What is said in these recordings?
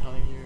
telling you.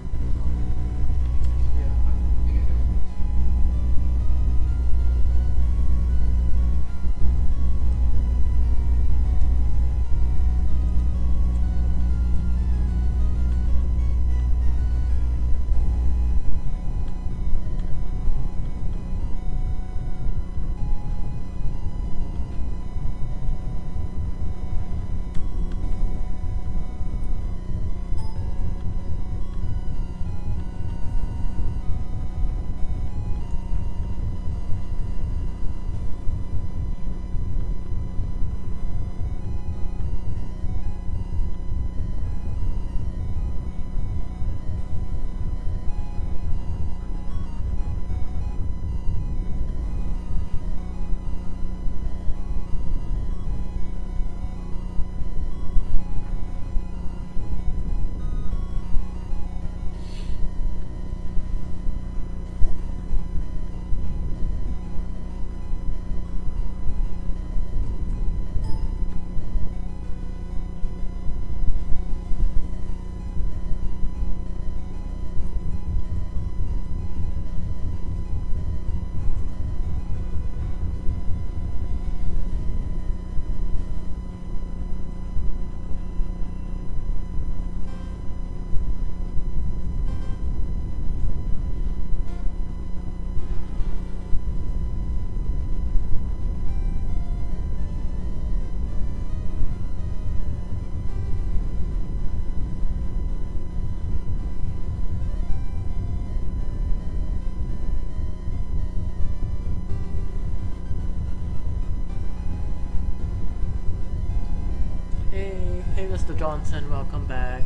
Hey, Mr. Johnson, welcome back.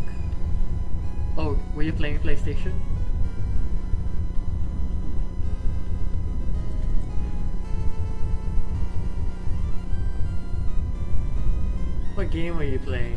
Oh, were you playing PlayStation? What game were you playing?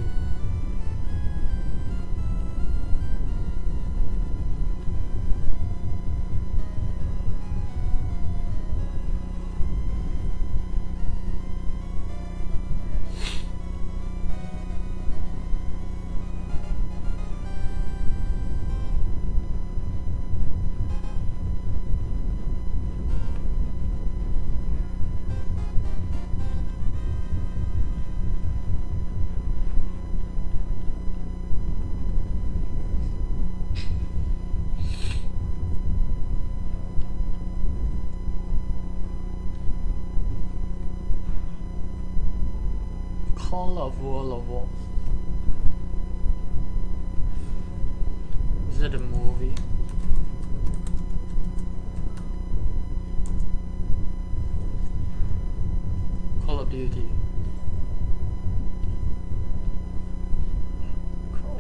Call of World of War. Is it a movie? Call of Duty. Cool.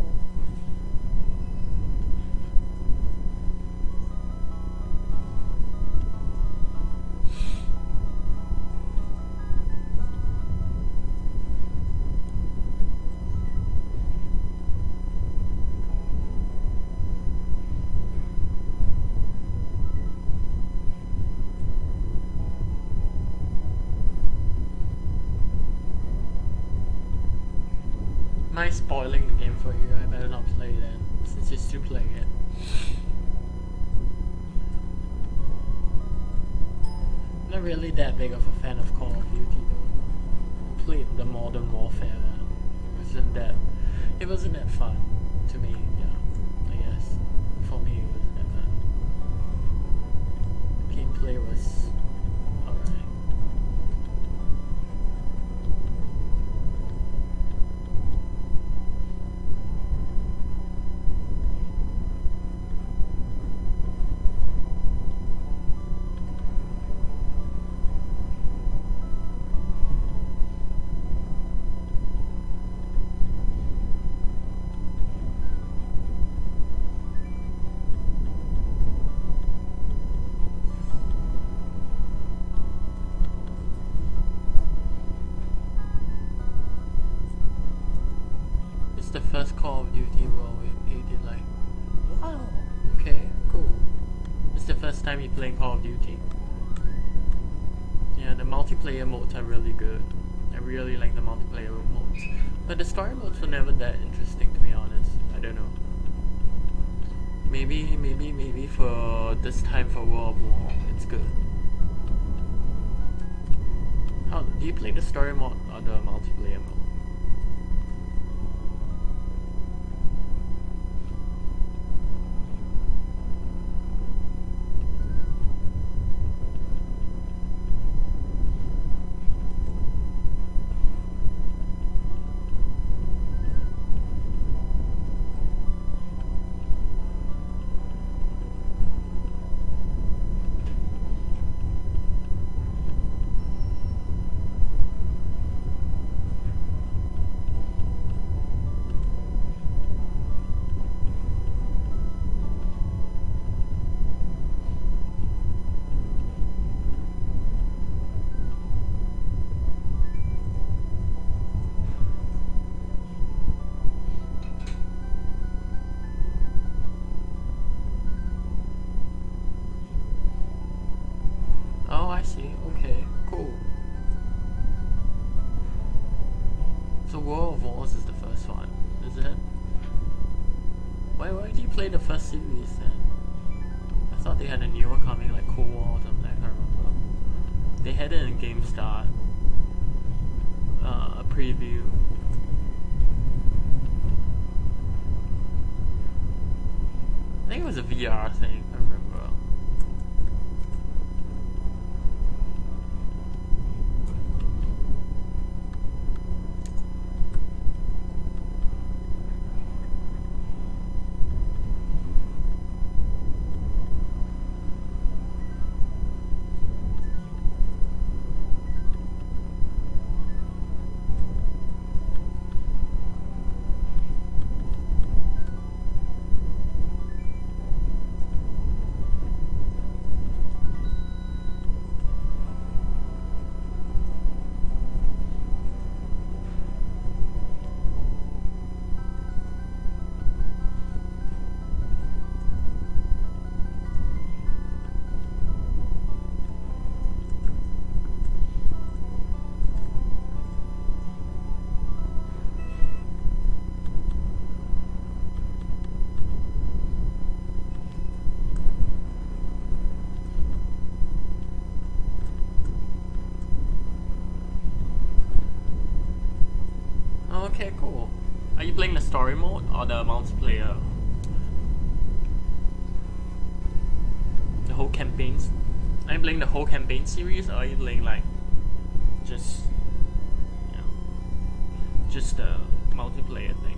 Am I spoiling the game for you? I better not play then, since you're still playing it. Not really that big of a fan of Call of Duty though. Played the Modern Warfare one. It wasn't that fun to me, yeah. I guess. For me it wasn't that fun. Gameplay was alright. The first Call of Duty where we did like, wow, okay, cool. It's the first time you're playing Call of Duty. Yeah, the multiplayer modes are really good. I really like the multiplayer modes. But the story modes were never that interesting, to be honest. I don't know. Maybe for this time for World of War, it's good. How do you play the story mode or the multiplayer mode? Oh, I see. Okay, cool. So World of Wars is the first one, is it? Why did you play the first series then? I thought they had a newer coming, like Cold War or something, I can't remember. They had it in GameStart. A preview. I think it was a VR thing, I remember. Okay, cool. Are you playing the story mode or the multiplayer? The whole campaigns? Are you playing the whole campaign series or are you playing like just, you know, just the multiplayer thing?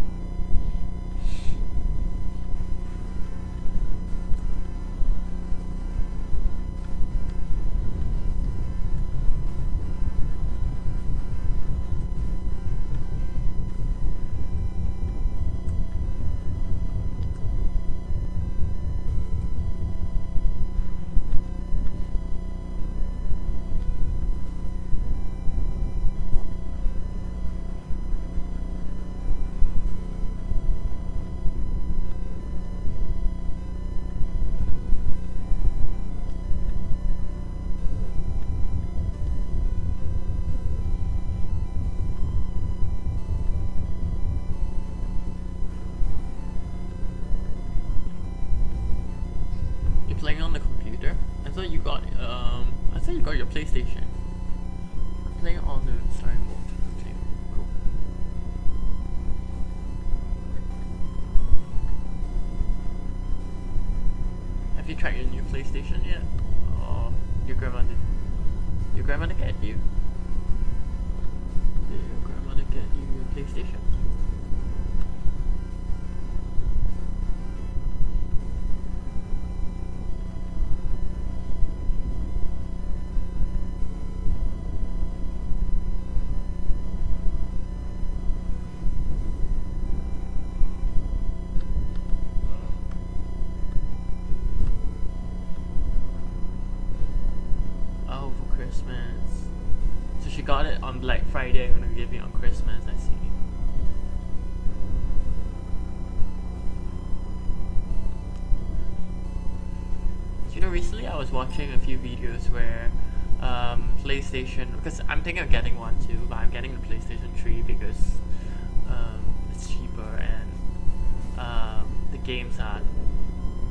Playing on the computer? I thought you got your PlayStation. Playing on the story mode. Okay, cool. Have you tried your new PlayStation yet? Or your grandmother get you? Did your grandmother get you your PlayStation? So she got it on Black Friday, I'm gonna give it on Christmas, I see. You know, recently I was watching a few videos where PlayStation, because I'm thinking of getting one too, but I'm getting the PlayStation 3 because it's cheaper and the games are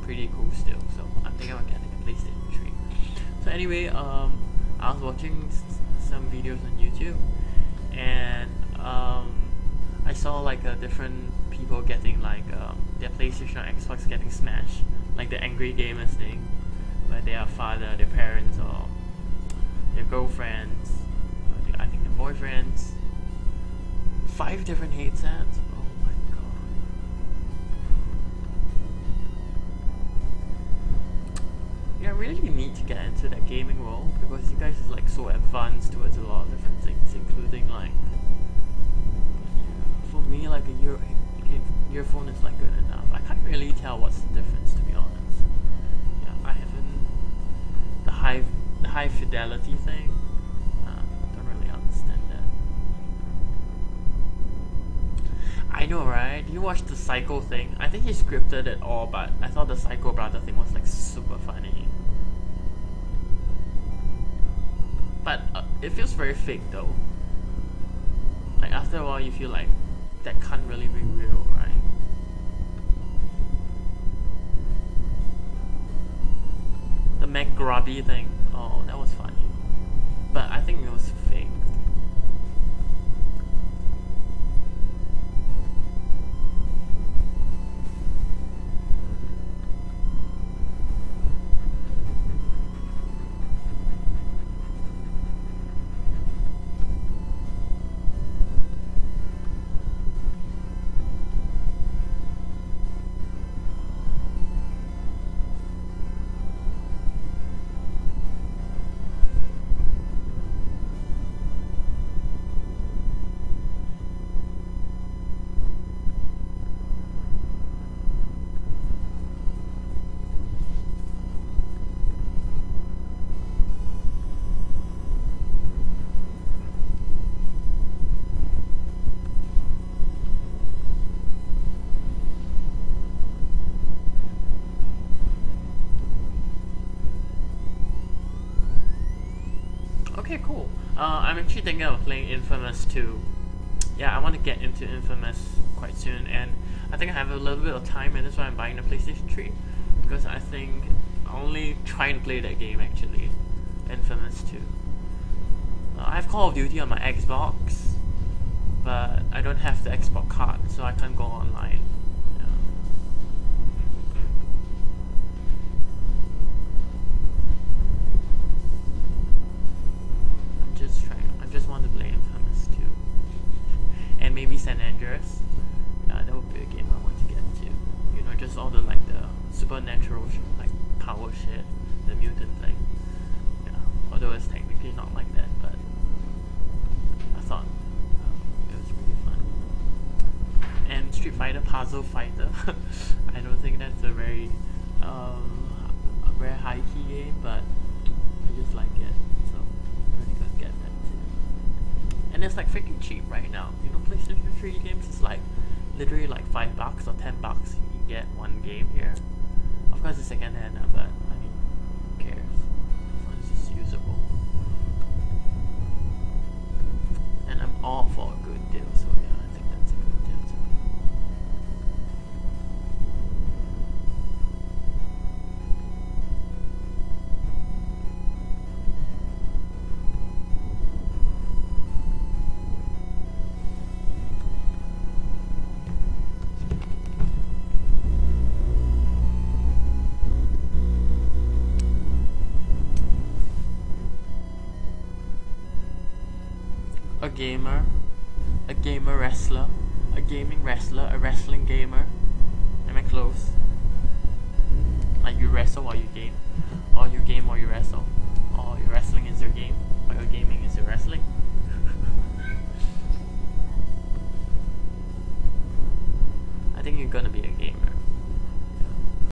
pretty cool still. So I'm thinking about getting a PlayStation 3. So anyway, I was watching some videos on YouTube, and I saw like different people getting like their PlayStation or Xbox getting smashed, like the angry gamers thing, by their father, their parents, or their girlfriends, or I think their boyfriends. 5 different headsets. Oh my god. Yeah, I really need to get into that gaming world because you guys is like so advanced towards a lot of different things, including like, for me, like a earphone is like good enough. I can't really tell what's the difference, to be honest. Yeah, I haven't the high fidelity thing. Don't really understand that. I know, right? You watched the Psycho thing. I think he scripted it all, but I thought the Psycho brother thing was like super funny. But it feels very fake though. Like after a while you feel like that can't really be real, right? The McGrabby thing. Oh, that was funny. But I think it was fake. Okay, cool. I'm actually thinking of playing Infamous 2. Yeah, I want to get into Infamous quite soon, and I think I have a little bit of time, and that's why I'm buying the PlayStation 3. Because I think I'll only try and play that game actually. Infamous 2. I have Call of Duty on my Xbox, but I don't have the Xbox card, so I can't go online. I just want to play Infamous 2. And maybe San Andreas. Yeah, that would be a game I want to get to. You know, just all the like the supernatural like power shit, the mutant thing. Yeah, although it's technically not like that, but I thought it was really fun. And Street Fighter Puzzle Fighter. I don't think that's a very high key game, but I just like it. So I'm really gonna get that too. And it's like freaking cheap right now. You know, PlayStation 3 games is like literally like $5 or $10. You can get one game here. Of course it's second hand, but I mean, who cares? As long as it's usable. And I'm all for a good deal, so yeah, I think that's a good deal too. A gamer wrestler, a gaming wrestler, a wrestling gamer. Am I close? Like you wrestle while you game, or you game while you wrestle, or your wrestling is your game, or your gaming is your wrestling. I think you're gonna be a gamer.